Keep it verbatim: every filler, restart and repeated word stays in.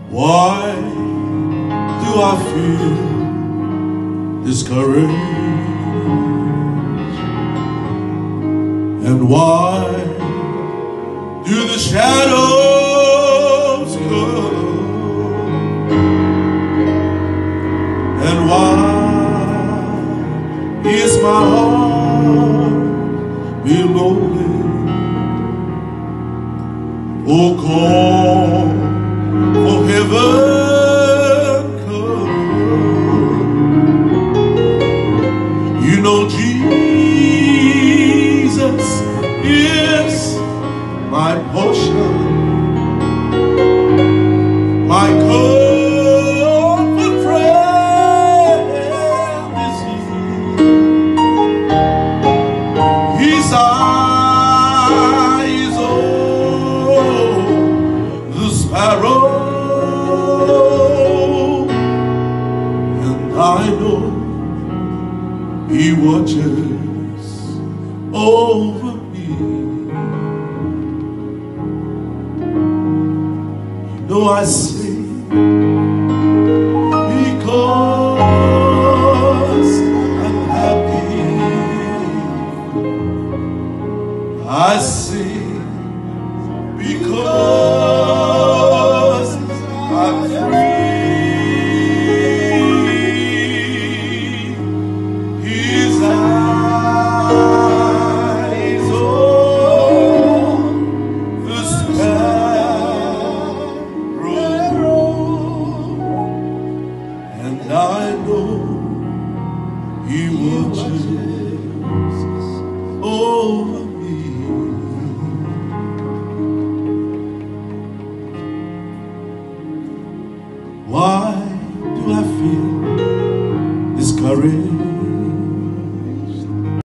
Why do I feel discouraged? And why do the shadows come? And why is my heart lonely? Oh, call for heaven come. You know Jesus is my portion, my comfort friend is He. His eyes on the sparrow, and I know He watches over me. You know I sing because I'm happy. I sing because I'm free. His eyes on the sparrow, and I know He watches over me. Why do I feel discouraged?